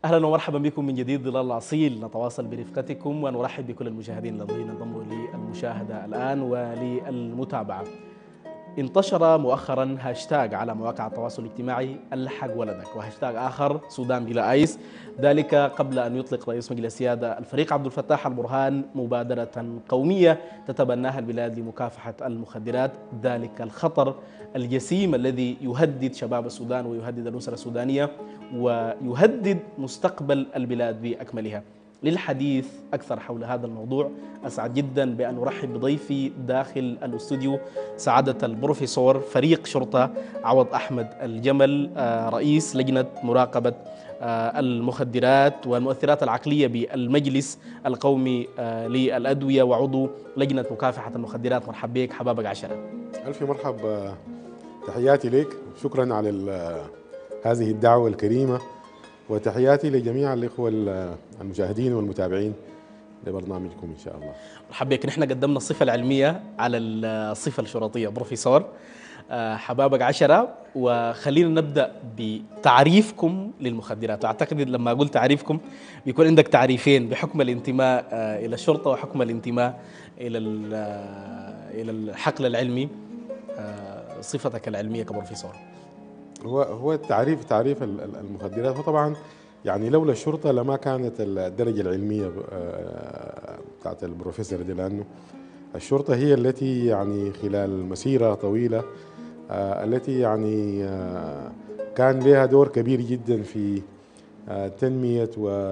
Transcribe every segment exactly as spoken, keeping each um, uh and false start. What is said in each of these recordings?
أهلا ومرحبا بكم من جديد ظلال الأصيل، نتواصل برفقتكم ونرحب بكل المشاهدين الذين انضموا للمشاهدة الآن وللمتابعة. انتشر مؤخرا هاشتاج على مواقع التواصل الاجتماعي الحق ولدك، وهاشتاج آخر سودان بلا آيس، ذلك قبل أن يطلق رئيس مجلس السيادة الفريق عبد الفتاح البرهان مبادرة قومية تتبناها البلاد لمكافحة المخدرات، ذلك الخطر الجسيم الذي يهدد شباب السودان ويهدد الأسرة السودانية ويهدد مستقبل البلاد بأكملها. للحديث أكثر حول هذا الموضوع أسعد جدا بأن أرحب بضيفي داخل الاستوديو سعادة البروفيسور فريق شرطة عوض أحمد الجمل، رئيس لجنة مراقبة المخدرات والمؤثرات العقلية بالمجلس القومي للأدوية وعضو لجنة مكافحة المخدرات. مرحبا بك حبابك عشرة. ألف مرحب، تحياتي لك، شكرا على هذه الدعوة الكريمة، وتحياتي لجميع الإخوة المشاهدين والمتابعين لبرنامجكم إن شاء الله. مرحبا بك. نحن قدمنا الصفة العلمية على الصفة الشرطية بروفيسور حبابك عشرة، وخلينا نبدأ بتعريفكم للمخدرات. أعتقد لما أقول تعريفكم بيكون عندك تعريفين بحكم الانتماء إلى الشرطة وحكم الانتماء إلى إلى الحقل العلمي. صفتك العلمية كبروفيسور. هو هو التعريف تعريف المخدرات هو طبعا يعني لولا الشرطة لما كانت الدرجة العلمية بتاعت البروفيسور دي، لأنه الشرطة هي التي يعني خلال مسيرة طويلة التي يعني كان لها دور كبير جدا في تنمية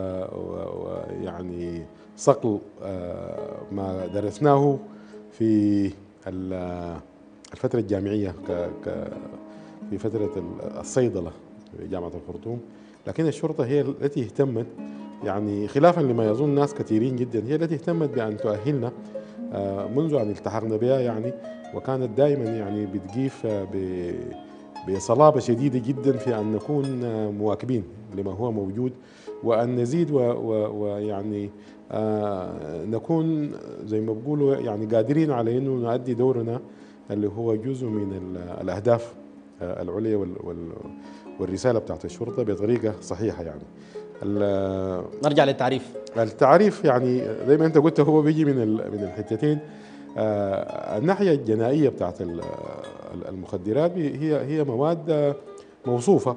ويعني صقل ما درسناه في الفترة الجامعية في فترة الصيدلة في جامعة الخرطوم. لكن الشرطة هي التي اهتمت، يعني خلافا لما يظن ناس كثيرين جدا، هي التي اهتمت بأن تؤهلنا منذ أن التحقنا بها يعني، وكانت دائما يعني بتقيف بصلابة شديدة جدا في أن نكون مواكبين لما هو موجود، وأن نزيد ويعني نكون زي ما بقولوا يعني قادرين على أنه نؤدي دورنا اللي هو جزء من الأهداف العليا والرسالة بتاعت الشرطة بطريقة صحيحة. يعني نرجع للتعريف. التعريف يعني زي ما أنت قلت هو بيجي من من الحتتين. الناحية الجنائية بتاعت المخدرات هي هي مواد موصوفة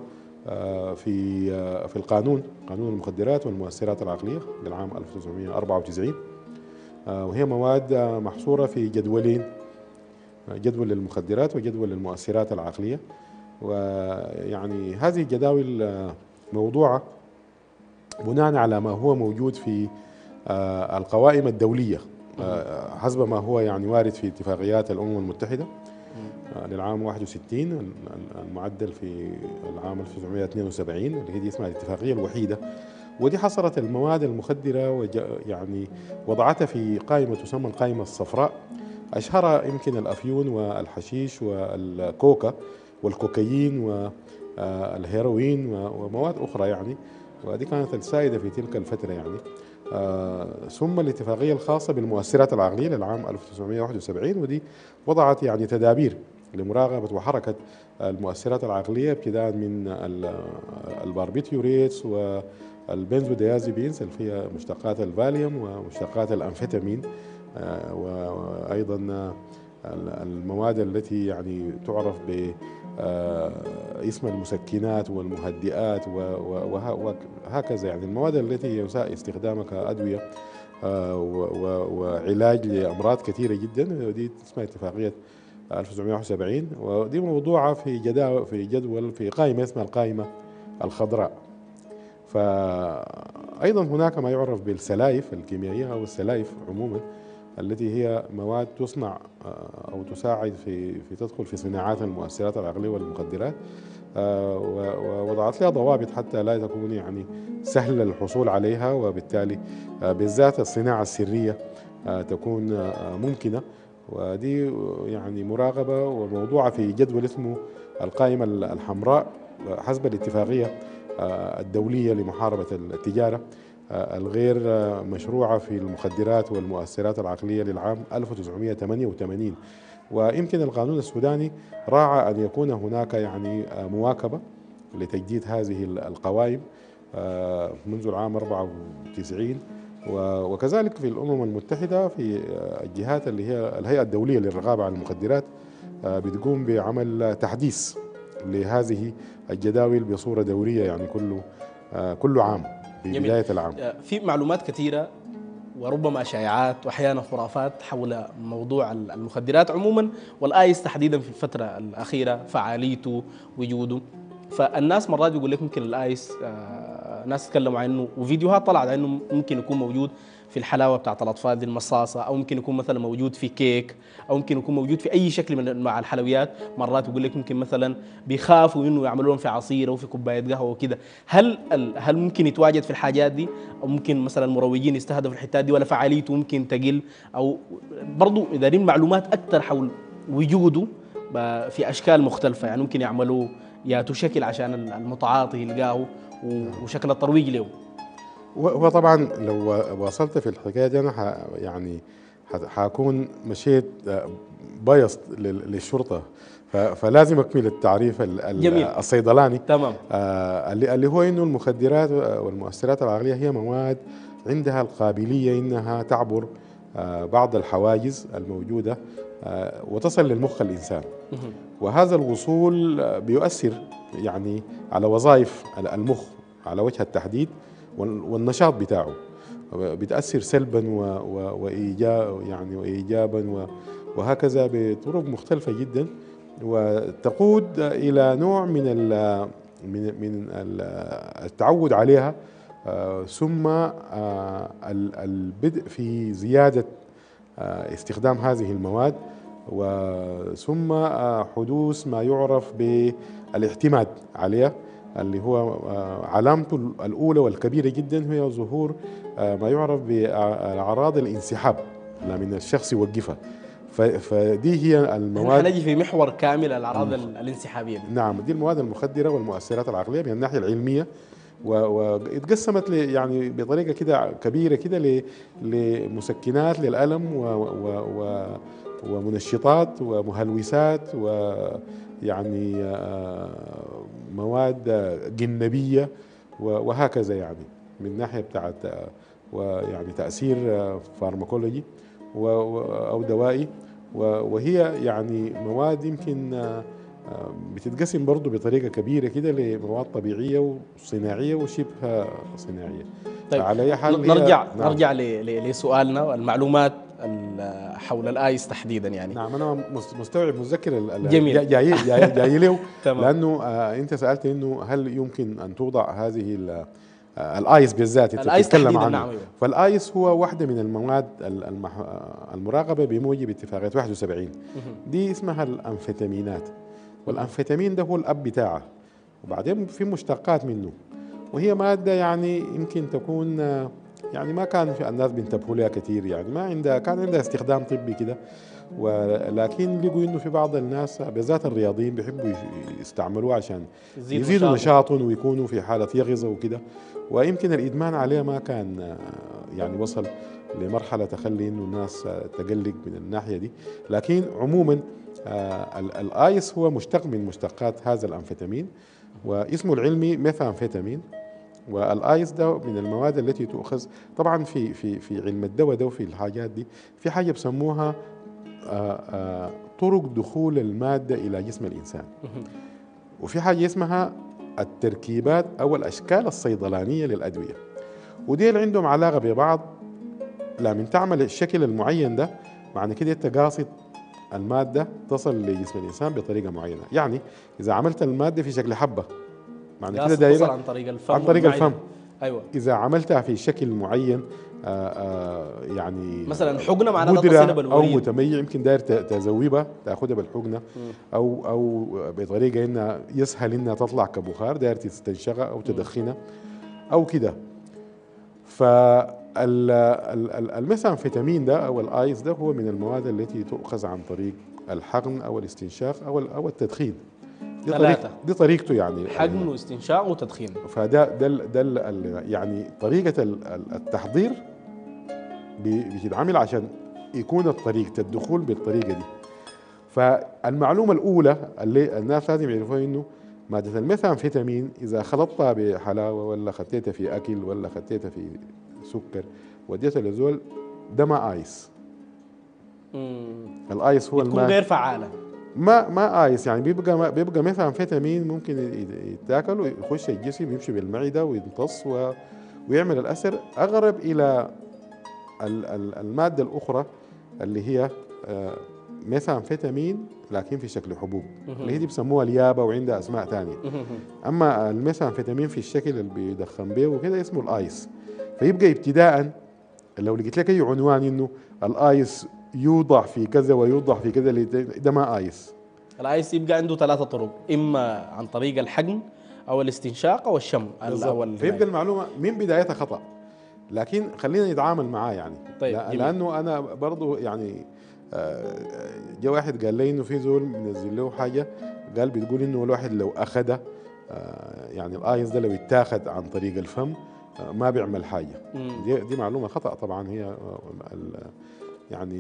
في في القانون، قانون المخدرات والمؤثرات العقلية للعام ألف وتسعمئة وأربعة وتسعين، وهي مواد محصورة في جدولين، جدول للمخدرات وجدول للمؤثرات العقلية. ويعني هذه الجداول موضوعة بناء على ما هو موجود في القوائم الدولية حسب ما هو يعني وارد في اتفاقيات الأمم المتحدة للعام واحد وستين، المعدل في العام ألف وتسعمئة واثنين وسبعين اللي هي دي اسمها الاتفاقية الوحيدة، ودي حصرت المواد المخدرة ويعني وضعتها في قائمة تسمى القائمة الصفراء. أشهرها يمكن الأفيون والحشيش والكوكا والكوكايين والهيروين ومواد أخرى يعني، ودي كانت السائدة في تلك الفترة يعني. ثم الاتفاقية الخاصة بالمؤثرات العقلية للعام ألف وتسعمئة وواحد وسبعين، ودي وضعت يعني تدابير لمراقبة وحركة المؤثرات العقلية ابتداء من الباربيتيوريتس والبنزوديازيبينز اللي هي مشتقات الفاليوم ومشتقات الأنفيتامين، وأيضا المواد التي يعني تعرف باسم المسكنات والمهدئات وهكذا، يعني المواد التي يساء استخدامها كأدوية وعلاج لأمراض كثيرة جدا. ودي اسمها اتفاقية ألف وتسعمئة وواحد وسبعين، ودي موضوعة في جدول في جدول في قائمة اسمها القائمة الخضراء. فأيضا هناك ما يعرف بالسلايف الكيميائية أو السلايف عموما، التي هي مواد تصنع أو تساعد في في تدخل في صناعات المؤثرات العقلية والمخدرات، ووضعت لها ضوابط حتى لا تكون يعني سهل الحصول عليها، وبالتالي بالذات الصناعة السرية تكون ممكنة. ودي يعني مراقبة وموضوعة في جدول اسمه القائمة الحمراء حسب الاتفاقية الدولية لمحاربة التجارة الغير مشروعة في المخدرات والمؤثرات العقلية للعام ألف وتسعمئة وثمانية وثمانين. ويمكن القانون السوداني راعى أن يكون هناك يعني مواكبة لتجديد هذه القوائم منذ العام أربعة وتسعين، وكذلك في الأمم المتحدة في الجهات اللي هي الهيئة الدولية للرقابة على المخدرات بتقوم بعمل تحديث لهذه الجداول بصورة دورية، يعني كل كل عام في جميل. بداية العام. في معلومات كثيرة وربما شائعات واحيانا خرافات حول موضوع المخدرات عموما والايس تحديدا في الفتره الاخيره، فعاليته وجوده. فالناس مرات يقول لك ممكن الايس آه ناس تكلموا عنه وفيديوهات طلعت عنه ممكن يكون موجود في الحلاوه بتاعت الاطفال دي المصاصه، او ممكن يكون مثلا موجود في كيك، او ممكن يكون موجود في اي شكل من انواع الحلويات. مرات يقول لك ممكن مثلا بيخافوا انه يعملوهم في عصير او في كوبايه قهوه وكده. هل هل ممكن يتواجد في الحاجات دي، او ممكن مثلا المروجين يستهدفوا الحتات دي، ولا فعاليته ممكن تقل؟ او برضه دارين معلومات اكثر حول وجوده في اشكال مختلفه، يعني ممكن يعملوا ياتوا شكل عشان المتعاطي يلقاه وشكل الترويج له. هو طبعا لو واصلت في الحكايه دي انا يعني حكون مشيت بايظ للشرطه، فلازم اكمل التعريف الصيدلاني. تمام. آه اللي هو انه المخدرات والمؤثرات العقليه هي مواد عندها القابليه انها تعبر آه بعض الحواجز الموجوده آه وتصل للمخ الانسان، وهذا الوصول بيؤثر يعني على وظائف المخ على وجه التحديد والنشاط بتاعه، بتأثر سلبا وإيجابا يعني وإيجابا وهكذا بطرق مختلفة جدا، وتقود إلى نوع من من من التعود عليها، ثم البدء في زيادة استخدام هذه المواد، وثم حدوث ما يعرف بالاعتماد عليها، اللي هو علامته الأولى والكبيرة جدا هي ظهور ما يعرف بأعراض الانسحاب من الشخص يوقفها. فدي هي المواد، نجي في محور كامل الأعراض الانسحابية دي. نعم، دي المواد المخدرة والمؤثرات العقلية من الناحية العلمية، واتقسمت يعني بطريقة كده كبيرة كده لمسكنات للألم ومنشطات ومهلوسات ويعني مواد جنبية وهكذا، يعني من ناحية بتاعت ويعني تأثير فارماكولوجي أو دوائي، وهي يعني مواد يمكن بتتقسم برضو بطريقة كبيرة كده لمواد طبيعية وصناعية وشبه صناعية. طيب على أي حال نرجع نعم. نرجع لسؤالنا المعلومات حول الايس تحديدا. يعني نعم انا مستوعب متذكر جاي جاي جاي, جاي له لانه آه انت سالت انه هل يمكن ان توضع هذه الايس بالذات انت بتتكلم عنه. نعم. فالايس هو واحده من المواد المراقبه بموجب اتفاقيه واحد وسبعين، دي اسمها الانفيتامينات، والانفيتامين ده هو الاب بتاعه، وبعدين في مشتقات منه، وهي ماده يعني يمكن تكون يعني ما كان في الناس بينتبهوا لها كثير، يعني ما عندها كان عندها استخدام طبي كده، ولكن لقوا انه في بعض الناس بالذات الرياضيين بيحبوا يستعملوها عشان يزيدوا نشاطهم ويكونوا في حاله يقظه وكده، ويمكن الادمان عليها ما كان يعني وصل لمرحله تخلي انه الناس تقلق من الناحيه دي. لكن عموما الايس هو مشتق من مشتقات هذا الانفيتامين، واسمه العلمي ميثامفيتامين، والايس ده من المواد التي تؤخذ طبعا في في في علم الدواء ده وفي الحاجات دي في حاجه بسموها آآ آآ طرق دخول الماده الى جسم الانسان، وفي حاجه اسمها التركيبات او الاشكال الصيدلانيه للادويه، ودي اللي عندهم علاقه ببعض. لما تعمل الشكل المعين ده معنى كده انت قاصد الماده تصل لجسم الانسان بطريقه معينه، يعني اذا عملت الماده في شكل حبه معنى كده دايره عن طريق الفم عن طريق الفم. ايوه اذا عملتها في شكل معين آآ آآ يعني مثلا حقنه معناها تصيلها بالوريد او متميع، يمكن داير تذوبها تاخذها بالحقنه او او بطريقه انها يسهل انها تطلع كبخار، داير تستنشقها او تدخنها او كده. فالميثامفيتامين ده او الايس ده هو من المواد التي تؤخذ عن طريق الحقن او الاستنشاق او او التدخين. دي طريقة دي طريقته يعني حقن واستنشاق وتدخين. فده ده ده يعني طريقة التحضير بتتعمل عشان يكون طريقة الدخول بالطريقة دي. فالمعلومة الأولى اللي الناس لازم يعرفوها إنه مادة الميثامفيتامين إذا خلطتها بحلاوة ولا خطيتها في أكل ولا خطيتها في سكر وديتها لزول، ده ما آيس. مم. الآيس هو بتكون الماء، غير فعالة. ما ما آيس يعني، بيبقى بيبقى ميثامفيتامين ممكن يتاكل ويخش الجسم يمشي بالمعدة ويمتص و- ويعمل الأثر أقرب إلى ال- ال- المادة الأخرى اللي هي آه، ميثامفيتامين لكن في شكل حبوب، اللي هي دي بسموها اليابا وعندها أسماء تانية. أما الميثامفيتامين في الشكل اللي بيدخن به وكده اسمه الآيس. فيبقى ابتداء لو لقيت لك أي عنوان إنه الآيس يوضع في كذا ويوضع في كذا، ده ما آيس. الايس يبقى عنده ثلاثة طرق، اما عن طريق الحقن او الاستنشاق او الشم او بالضبط. الهواء. فيبقى المعلومة من بدايتها خطأ، لكن خلينا نتعامل معاه يعني. طيب، لا- جميل. لأنه أنا برضو يعني آه، جاء واحد قال لي إنه في زول منزل له حاجة، قال بتقول إنه الواحد لو أخده آه، يعني الآيس ده لو اتاخد عن طريق الفم آه، ما بيعمل حاجة. مم. دي دي معلومة خطأ طبعا. هي آه، ال- يعني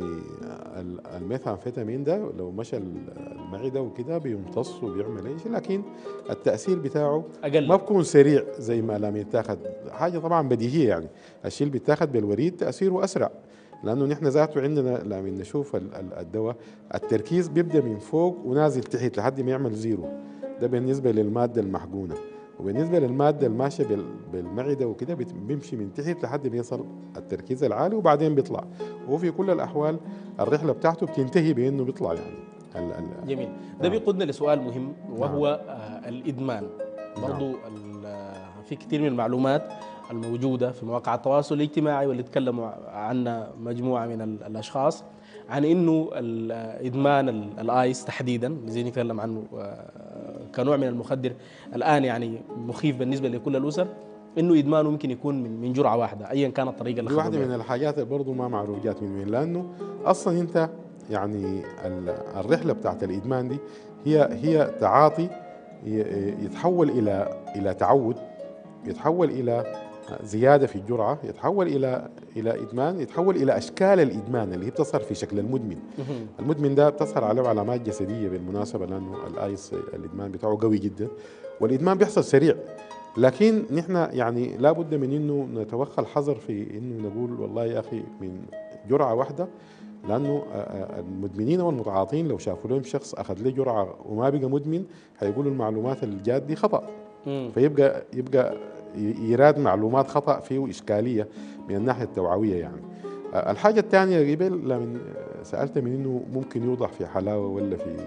ال- الميثامفيتامين ده لو مشى المعدة وكده بيمتص وبيعمل اي شيء، لكن التأثير بتاعه اقل. ما بكون سريع زي ما لما يتاخد. حاجة طبعا بديهية يعني، الشيء اللي بيتاخد بالوريد تأثيره أسرع، لأنه نحن ذاته عندنا لما نشوف ال- ال- الدواء التركيز بيبدأ من فوق ونازل تحت لحد ما يعمل زيرو. ده بالنسبة للمادة المحقونة، وبالنسبة للمادة الماشية بال- بالمعدة وكده بت- بيمشي من تحت لحد ما يصل التركيز العالي وبعدين بيطلع. وفي كل الأحوال الرحلة بتاعته بتنتهي بأنه بيطلع يعني ال ال جميل. ده نعم. بيقودنا لسؤال مهم وهو آه الادمان. برضو ال- آه، في كثير من المعلومات الموجودة في مواقع التواصل الاجتماعي واللي تكلموا عنها مجموعة من ال- الأشخاص عن إنه ال- آه، إدمان ال- الآيس تحديدا زي نتكلم عنه آه، كنوع من المخدر الآن يعني مخيف بالنسبة لكل الأسر، إنه إدمانه ممكن يكون من من جرعة واحدة أيا كانت الطريقة اللي دي واحدة خدوها من بها. الحاجات اللي برضه ما معروف جات من وين، لأنه أصلا أنت يعني ال- الرحلة بتاعت الإدمان دي هي هي تعاطي ي- يتحول إلى إلى تعود، يتحول إلى زيادة في الجرعة، يتحول إلى إلى إدمان، يتحول إلى أشكال الإدمان اللي هي بتظهر في شكل المدمن. مهم. المدمن ده بتظهر عليه علامات جسدية بالمناسبة، لأنه الآيس الإدمان بتاعه قوي جدا، والإدمان بيحصل سريع. لكن نحن يعني لابد من انه نتوخى الحذر في انه نقول والله يا اخي من جرعه واحده، لانه المدمنين والمتعاطين لو شافوا لهم شخص اخذ له جرعه وما بقى مدمن هيقولوا المعلومات الجاد دي خطا، مم. فيبقى يبقى يراد معلومات خطا فيه اشكاليه من الناحيه التوعويه يعني. الحاجه الثانيه قبل لما سالت من انه ممكن يوضع في حلاوه ولا في،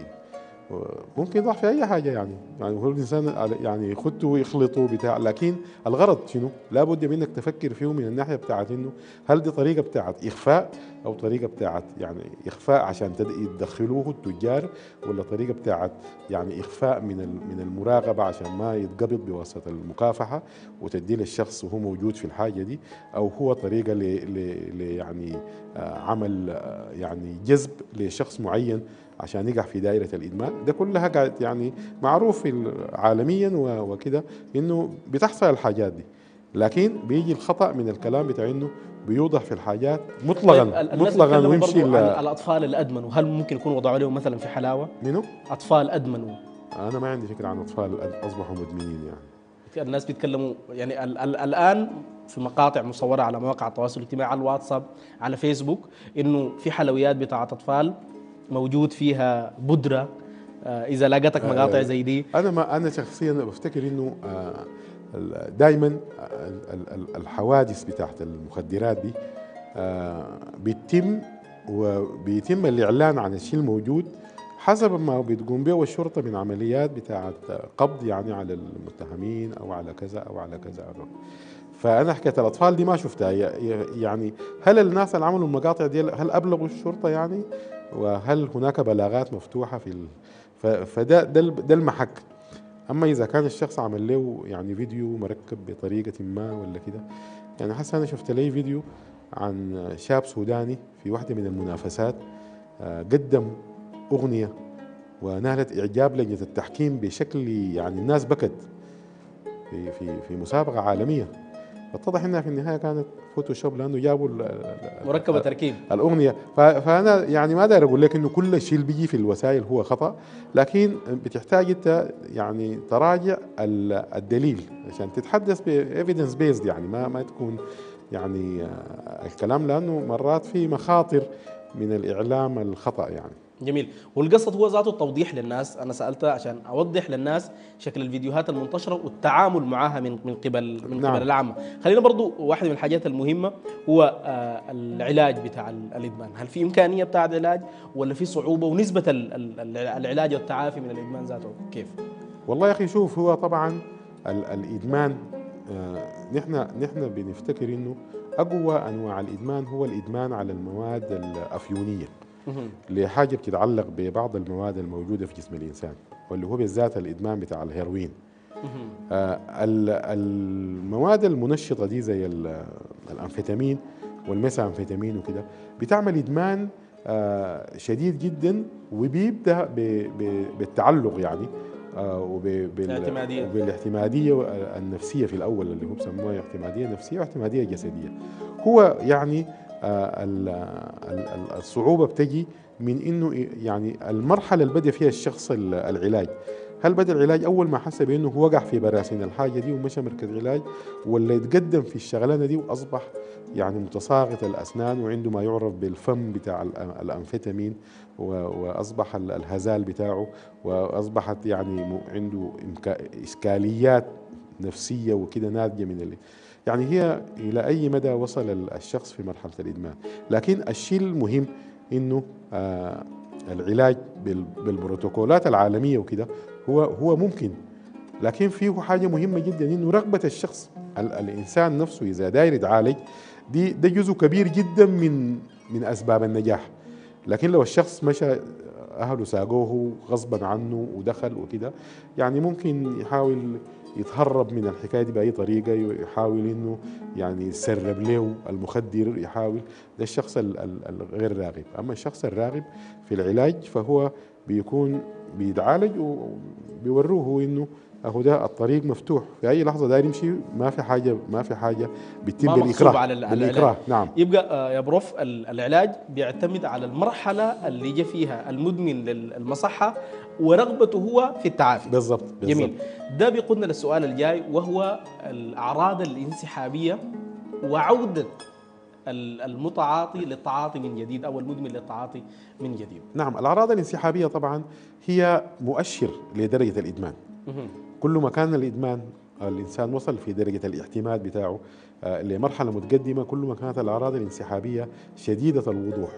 ممكن يضع في اي حاجه يعني، يعني هو الانسان يعني يخده ويخلطه بتاع، لكن الغرض شنو؟ لابد منك تفكر فيه من الناحيه بتاعت انه هل دي طريقه بتاعت اخفاء او طريقه بتاعت يعني اخفاء عشان يدخلوه التجار، ولا طريقه بتاعت يعني اخفاء من من المراقبه عشان ما يتقبض بواسطه المكافحه وتدي للشخص وهو موجود في الحاجه دي، او هو طريقه ل ل يعني عمل يعني جذب لشخص معين عشان يقع في دائرة الإدمان. ده كلها قاعد يعني معروف عالميا وكده إنه بتحصل الحاجات دي، لكن بيجي الخطأ من الكلام بتاع إنه بيوضح في الحاجات مطلقا طيب الناس مطلقا بيتكلموا ويمشي برضو عن الأطفال اللي أدمنوا، هل ممكن يكون وضعوا لهم مثلا في حلاوة؟ منو؟ أطفال أدمنوا. أنا ما عندي فكرة عن أطفال أصبحوا مدمنين يعني. الناس بيتكلموا يعني ال ال الآن في مقاطع مصورة على مواقع التواصل الاجتماعي على الواتساب على فيسبوك إنه في حلويات بتاعت أطفال موجود فيها بودرة. آه إذا لقيتك مقاطع زي دي، أنا ما أنا شخصيا بفتكر إنه دائما الحوادث بتاعت المخدرات دي بيتم وبيتم الإعلان عن الشيء الموجود حسب ما بتقوم به الشرطة من عمليات بتاعت قبض يعني على المتهمين أو على كذا أو على كذا. فأنا حكاية الأطفال دي ما شفتها يعني. هل الناس اللي عملوا المقاطع دي هل أبلغوا الشرطة يعني؟ وهل هناك بلاغات مفتوحة في ال... فده ده ده المحك. أما إذا كان الشخص عمل له يعني فيديو مركب بطريقة ما ولا كده، يعني حسنا أنا شفت لي فيديو عن شاب سوداني في واحدة من المنافسات قدم أغنية ونالت إعجاب لجنة التحكيم بشكل يعني الناس بكت في في في مسابقة عالمية. اتضح انها في النهايه كانت فوتوشوب لانه جابوا ال- ال- مركبة تركيب. الاغنيه. ف- فانا يعني ما داير اقول لك انه كل شيء اللي بيجي في الوسائل هو خطا، لكن بتحتاج انت يعني تراجع ال- الدليل عشان تتحدث بايفيدنس بيزد، يعني ما ما تكون يعني آه، الكلام، لانه مرات في مخاطر من الاعلام الخطا يعني. جميل. والقصد هو ذاته التوضيح للناس، انا سالتها عشان اوضح للناس شكل الفيديوهات المنتشره والتعامل معها من من قبل من نعم. قبل العامه. خلينا برضو واحده من الحاجات المهمه هو آه، العلاج بتاع ال- الادمان. هل في امكانيه بتاع العلاج ولا في صعوبه، ونسبه ال- ال- ال- العلاج والتعافي من الادمان ذاته كيف؟ والله يا اخي شوف، هو طبعا ال- الادمان، آه، نحن نحن بنفتكر انه اقوى انواع الادمان هو الادمان على المواد الافيونيه، مهم. لحاجه بتتعلق ببعض المواد الموجوده في جسم الانسان، واللي هو بالذات الادمان بتاع الهيروين. مهم. آه، ال- المواد المنشطه دي زي ال- الانفيتامين والميثامفيتامين وكده بتعمل ادمان آه، شديد جدا، وبيبدا ب- ب- بالتعلق يعني، آه، وب- بال- الاعتمادية. وبالاعتماديه النفسيه في الاول، اللي هو بسموها اعتماديه نفسيه واعتماديه جسديه. هو يعني آه، ال- ال- ال- الصعوبه بتجي من انه يعني المرحله اللي بدا فيها الشخص ال- العلاج. هل بدا العلاج اول ما حس بانه هو وقع في براسين الحاجه دي ومشى مركز علاج، ولا يتقدم في الشغلانه دي واصبح يعني متساقط الاسنان وعنده ما يعرف بالفم بتاع الأ- الانفيتامين، و- واصبح ال- الهزال بتاعه، واصبحت يعني م- عنده إمكا- اشكاليات نفسيه وكده ناتجه من ال... يعني هي الى اي مدى وصل ال- الشخص في مرحله الادمان. لكن الشيء المهم انه آه العلاج بال- بالبروتوكولات العالميه وكده هو هو ممكن، لكن فيه حاجه مهمه جدا انه رغبه الشخص، ال- الانسان نفسه اذا داير يتعالج، دي ده جزء كبير جدا من من اسباب النجاح. لكن لو الشخص مشى اهله ساقوه غصبا عنه ودخل وكده، يعني ممكن يحاول يتهرب من الحكايه دي باي طريقه، يحاول انه يعني يسرب له المخدر، يحاول. ده الشخص ال- ال- الغير راغب. اما الشخص الراغب في العلاج فهو بيكون بيتعالج وبيوروه هو انه اهو ده الطريق مفتوح في اي لحظه داير يمشي، ما في حاجه ما في حاجه بتتم ما مغصوب بالاكراه على ال- على بالاكراه العلاج. نعم. يبقى آه، يا بروف ال- العلاج بيعتمد على المرحله اللي جه فيها المدمن للمصحه ورغبته هو في التعافي. بالضبط بالضبط. جميل. ده بيقودنا للسؤال الجاي وهو الأعراض الانسحابية وعودة ال- المتعاطي للتعاطي من جديد أو المدمن للتعاطي من جديد. نعم، الاعراض الانسحابيه طبعا هي مؤشر لدرجه الادمان. مهم. كل ما كان الادمان الانسان وصل في درجه الاعتماد بتاعه آه، لمرحله متقدمه، كل ما كانت الاعراض الانسحابيه شديده الوضوح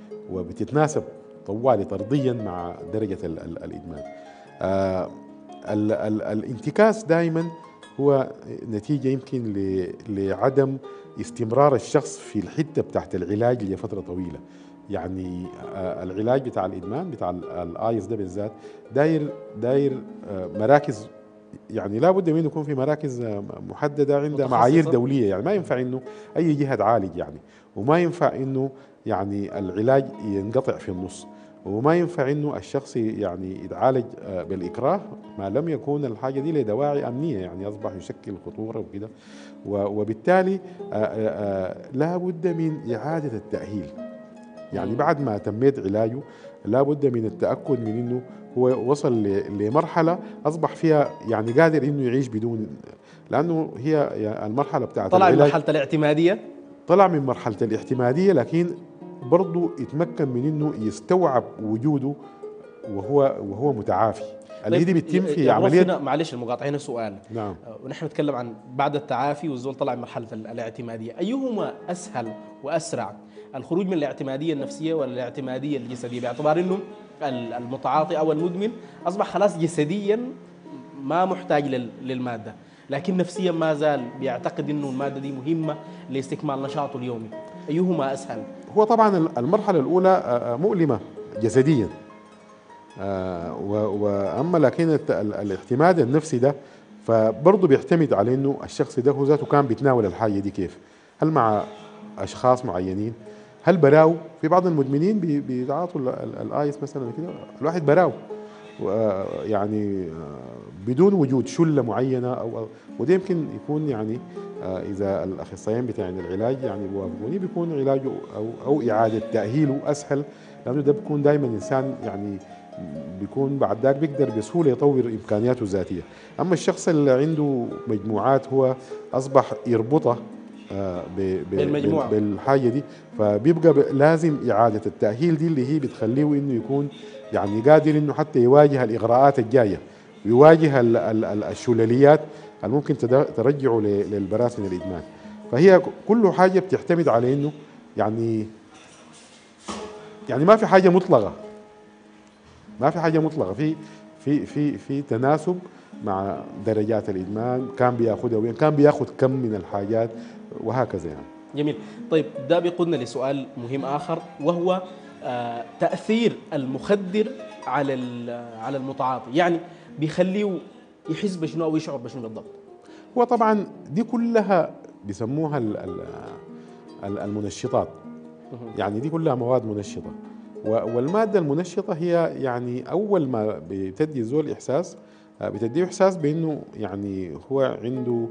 وبتتناسب طوالي طرديا مع درجه ال ال الادمان. آه، ال ال الانتكاس دائما هو نتيجه يمكن ل- لعدم استمرار الشخص في الحته بتاعت العلاج لفتره طويله. يعني آه، العلاج بتاع الادمان بتاع ال- الايس ده بالذات داير داير آه، مراكز، يعني لا بد من يكون في مراكز آه، محدده عندها متخصصة. معايير دوليه. يعني ما ينفع انه اي جهه تعالج يعني، وما ينفع انه يعني العلاج ينقطع في النص، وما ينفع انه الشخص يعني يتعالج آه، بالاكراه ما لم يكون الحاجه دي لدواعي امنيه، يعني اصبح يشكل خطوره وكده. و- وبالتالي آه، آه، آه، لا بد من اعاده التاهيل. يعني مم. بعد ما تميت علاجه لا بد من التاكد من انه هو وصل ل- لمرحله اصبح فيها يعني قادر انه يعيش بدون، لانه هي يعني المرحله بتاعت طلع من العلاج مرحلة الاعتمادية. طلع من مرحله الاعتماديه، لكن برضه يتمكن من انه يستوعب وجوده وهو وهو متعافي. اللي دي بتتم في يا بروف عمليه. هنا معلش المقاطعة هنا سؤال. نعم. آه، ونحن نتكلم عن بعد التعافي والزول طلع من مرحلة ال- الاعتمادية، أيهما أسهل وأسرع؟ الخروج من الاعتمادية النفسية ولا الاعتمادية الجسدية، باعتبار أنه ال- المتعاطي أو المدمن أصبح خلاص جسديا ما محتاج لل- للمادة، لكن نفسيا ما زال بيعتقد أنه المادة دي مهمة لاستكمال نشاطه اليومي. أيهما أسهل؟ هو طبعا المرحله الاولى آه، آه، مؤلمه جسديا، آه، و- واما لكن الت- ال- الاعتماد النفسي ده فبرضه بيعتمد على انه الشخص ده هو ذاته كان بيتناول الحاجه دي كيف، هل مع اشخاص معينين، هل براو في بعض المدمنين بي- بيتعاطوا ال- ال- الايس مثلا كده الواحد براو، يعني بدون وجود شله معينه او وده يمكن يكون يعني اذا الاخصائيين بتاعين العلاج يعني بيوافقوني بيكون علاجه او او اعاده تاهيله اسهل، لانه ده بيكون دائما انسان يعني بيكون بعد ذاك بيقدر بسهوله يطور امكانياته الذاتيه. اما الشخص اللي عنده مجموعات هو اصبح يربطها بالمجموعة بالحاجه دي، فبيبقى لازم اعاده التاهيل دي اللي هي بتخليه انه يكون يعني قادر انه حتى يواجه الاغراءات الجايه ويواجه الشلاليات اللي ممكن ترجعه للبراثن الادمان. فهي كل حاجه بتعتمد على انه يعني يعني ما في حاجه مطلقه، ما في حاجه مطلقه، في في في في تناسب مع درجات الادمان، كان بياخذها وين كان بياخذ كم من الحاجات وهكذا يعني. جميل. طيب ده بيقودنا لسؤال مهم اخر، وهو آه تاثير المخدر على على المتعاطي، يعني بيخليه يحس بشنو او يشعر بشنو بالضبط؟ هو طبعا دي كلها بيسموها المنشطات، يعني دي كلها مواد منشطه، والماده المنشطه هي يعني اول ما بتدي الزول احساس بتديه احساس بانه يعني هو عنده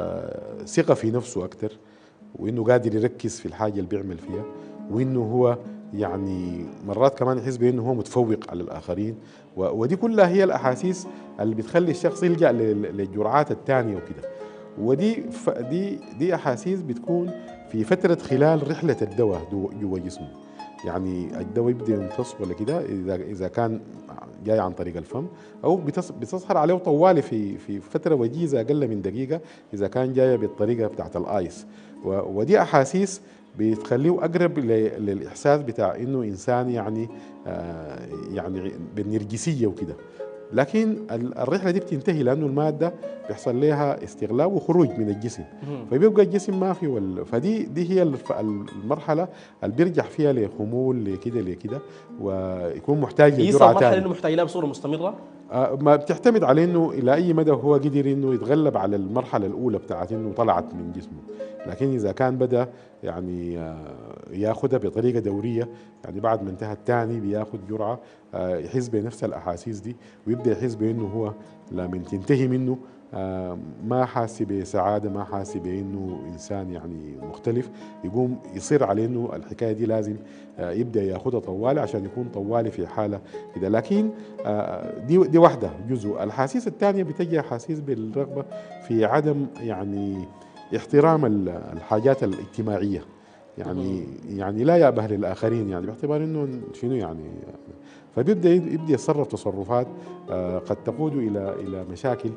ثقه في نفسه اكثر، وانه قادر يركز في الحاجه اللي بيعمل فيها، وانه هو يعني مرات كمان يحس بانه هو متفوق على الاخرين، ودي كلها هي الاحاسيس اللي بتخلي الشخص يلجا للجرعات الثانيه وكده. ودي دي دي احاسيس بتكون في فتره خلال رحله الدواء جوا جسمه، يعني الدواء يبدا يمتص ولا كده اذا اذا كان جاي عن طريق الفم، او بتظهر عليه طوالي في في فتره وجيزه اقل من دقيقه اذا كان جايه بالطريقه بتاعت الايس، ودي احاسيس بتخليه اقرب للاحساس بتاع انه انسان يعني آه يعني بالنرجسيه وكده. لكن الرحله دي بتنتهي لانه الماده بيحصل لها استغلال وخروج من الجسم، فبيبقى الجسم ما في وال... فدي دي هي المرحله اللي بيرجع فيها لخمول لكده لكده ويكون محتاج لجرعه ثانيه. مرحله انه محتاج لها بصوره مستمره؟ آه ما بتعتمد على انه الى اي مدى هو قدر انه يتغلب على المرحله الاولى بتاعت انه طلعت من جسمه، لكن اذا كان بدا يعني آه ياخذها بطريقه دوريه، يعني بعد ما انتهى الثاني بياخذ جرعه آه يحس بنفس الاحاسيس دي، ويبدا يحس بانه هو لما تنتهي منه آه ما حاسس بسعاده، ما حاسس بانه انسان يعني مختلف، يقوم يصير على انه الحكايه دي لازم آه يبدا ياخذها طوالي عشان يكون طوالي في حاله كده. لكن آه دي دي واحده جزء. الاحاسيس الثانيه بتجي احاسيس بالرغبه في عدم يعني احترام الحاجات الاجتماعيه، يعني يعني لا يأبه للاخرين، يعني باعتبار انه شنو يعني، فبيبدا يبدا يتصرف تصرفات آه قد تقود الى الى مشاكل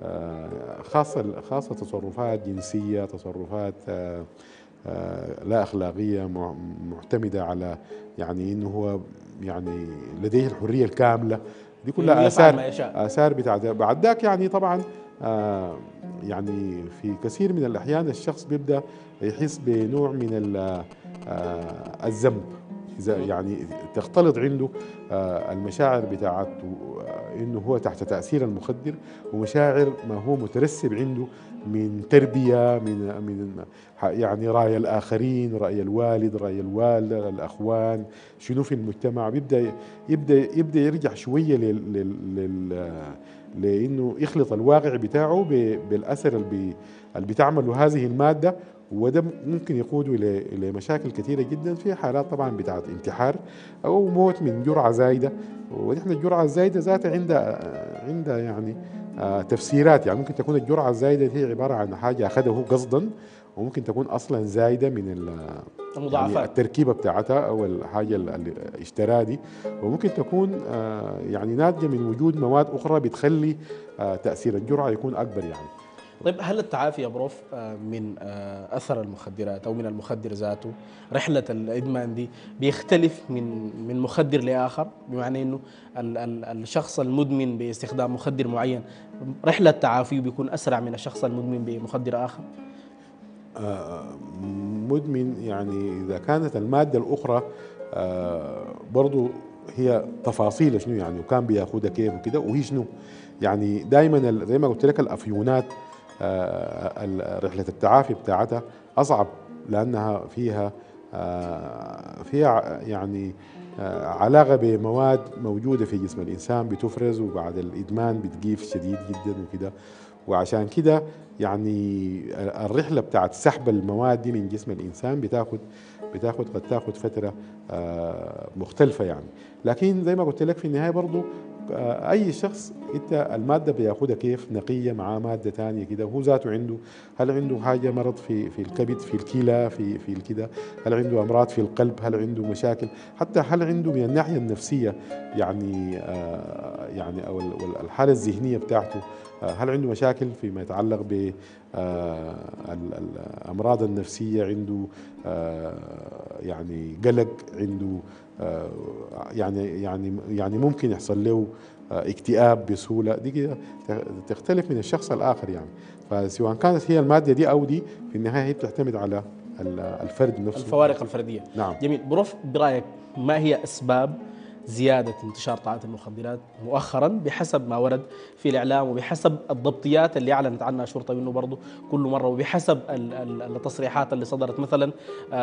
آه خاصه خاصه تصرفات جنسيه، تصرفات آه آه لا اخلاقيه معتمده على يعني انه هو يعني لديه الحريه الكامله، دي كلها اثار اثار بتاعت بعد ذاك. يعني طبعا آه يعني في كثير من الاحيان الشخص بيبدا يحس بنوع من آه الذنب، اذا يعني تختلط عنده آه المشاعر بتاعت انه هو تحت تاثير المخدر، ومشاعر ما هو مترسب عنده من تربيه، من من يعني راي الاخرين، راي الوالد، راي الوالده، الاخوان، شنو في المجتمع، بيبدا يبدا يبدا يرجع شويه لل, لل لانه يخلط الواقع بتاعه بالاثر اللي اللي بتعمله هذه الماده، وده ممكن يقوده الى مشاكل كثيره جدا، في حالات طبعا بتاعت انتحار او موت من جرعه زايده. ونحن الجرعه الزايده ذاتها عندها عندها يعني آه تفسيرات، يعني ممكن تكون الجرعه الزايده هي عباره عن حاجه اخذها هو قصدا، وممكن تكون اصلا زايده من المضاعفات يعني التركيبه بتاعتها او الحاجه اللي اشتراها دي، وممكن تكون آه يعني ناتجه من وجود مواد اخرى بتخلي آه تاثير الجرعه يكون اكبر يعني. طيب هل التعافي يا بروف من اثر المخدرات او من المخدر ذاته، رحله الادمان دي بيختلف من من مخدر لاخر، بمعنى انه ال ال الشخص المدمن باستخدام مخدر معين رحله تعافيه بيكون اسرع من الشخص المدمن بمخدر اخر؟ آه مدمن يعني اذا كانت الماده الاخرى آه برضو هي تفاصيل شنو يعني، وكان بياخدها كيف وكده، وهي شنو يعني دائما زي ما قلت لك الافيونات آه رحله التعافي بتاعتها اصعب، لانها فيها آه فيها يعني آه، علاقة بمواد موجودة في جسم الإنسان بتفرز وبعد الإدمان بتجيف شديد جدا وكده. وعشان كده يعني الرحلة بتاعت سحب المواد دي من جسم الإنسان بتاخد بتاخد قد تاخد فترة آه، مختلفة يعني. لكن زي ما قلت لك في النهاية برضو آه، أي شخص أنت المادة بياخدها كيف نقية مع مادة تانية كده، وهو ذاته عنده هل عنده حاجة مرض في في الكبد في الكلى في في الكده، هل عنده أمراض في القلب، هل عنده مشاكل، حتى هل عنده من الناحية النفسية يعني آه، يعني أو الحالة الذهنية بتاعته، هل عنده مشاكل فيما يتعلق بالأمراض النفسية، عنده يعني قلق، عنده يعني يعني يعني ممكن يحصل له اكتئاب بسهولة. دي كده تختلف من الشخص الآخر يعني. فسواء كانت هي المادة دي أو دي في النهاية هي بتعتمد على الفرد نفسه. الفوارق الفردية. نعم. جميل. بروف، برأيك ما هي أسباب زيادة انتشار تعاطي المخدرات مؤخرا بحسب ما ورد في الإعلام وبحسب الضبطيات اللي أعلنت عنها الشرطة منه برضه كل مرة، وبحسب التصريحات اللي صدرت مثلا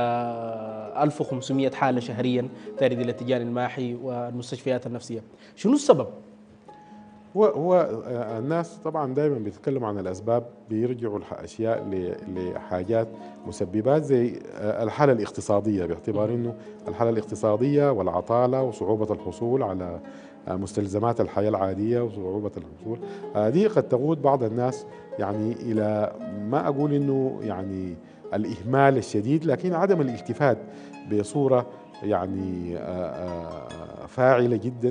ألف وخمسمئة حالة شهريا ترد إلى تيجان الماحي والمستشفيات النفسية؟ شنو السبب؟ هو هو الناس طبعا دائما بيتكلموا عن الاسباب، بيرجعوا الاشياء لحاجات مسببات زي الحاله الاقتصاديه، باعتبار انه الحاله الاقتصاديه والعطاله وصعوبه الحصول على مستلزمات الحياه العاديه وصعوبه الحصول دي قد تقود بعض الناس يعني الى، ما اقول انه يعني الاهمال الشديد، لكن عدم الالتفات بصوره يعني فاعله جدا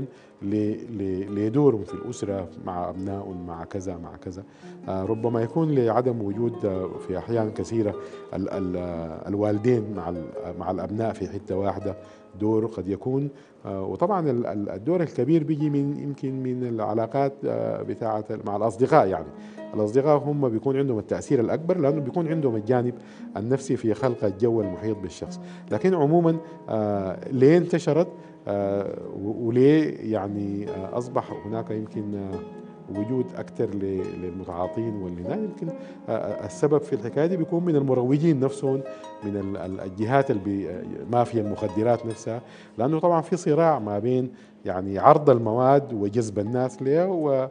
لدورهم في الأسرة مع أبنائهم مع كذا مع كذا. ربما يكون لعدم وجود في أحيان كثيرة ال ال الوالدين مع مع الأبناء في حتة واحدة دور قد يكون. وطبعا الدور الكبير بيجي من يمكن من العلاقات بتاعة مع الأصدقاء. يعني الأصدقاء هم بيكون عندهم التأثير الأكبر لأنه بيكون عندهم الجانب النفسي في خلق الجو المحيط بالشخص. لكن عموما ليه انتشرت آه وليه يعني آه أصبح هناك يمكن آه وجود أكثر للمتعاطين واللي يمكن آه السبب في الحكاية دي بيكون من المروجين نفسهم، من الجهات مافيا المخدرات نفسها، لأنه طبعا في صراع ما بين يعني عرض المواد وجذب الناس لها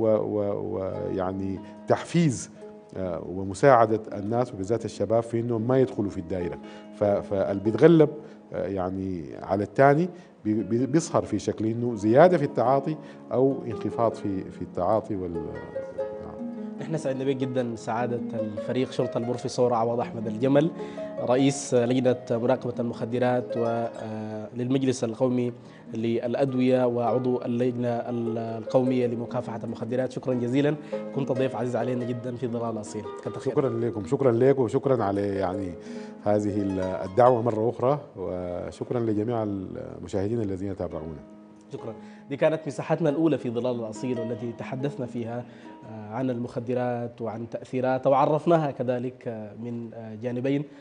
ويعني تحفيز ومساعدة الناس وبالذات الشباب في انهم ما يدخلوا في الدائرة. فاللي بيتغلب يعني على الثاني بيظهر في شكل انه زيادة في التعاطي او انخفاض في في التعاطي وال نحن سعدنا بك جدا سعادة الفريق شرطة البروفيسور عوض أحمد الجمل، رئيس لجنة مراقبة المخدرات وللمجلس القومي للأدوية وعضو اللجنة القومية لمكافحة المخدرات. شكرا جزيلا، كنت ضيف عزيز علينا جدا في ظلال أصيل. شكرا لكم، شكرا لكم وشكرا على يعني هذه الدعوة مرة أخرى، وشكرا لجميع المشاهدين الذين تابعونا. شكرا. دي كانت مساحتنا الأولى في ظلال الأصيل والتي تحدثنا فيها عن المخدرات وعن تأثيراتها وعرفناها كذلك من جانبين.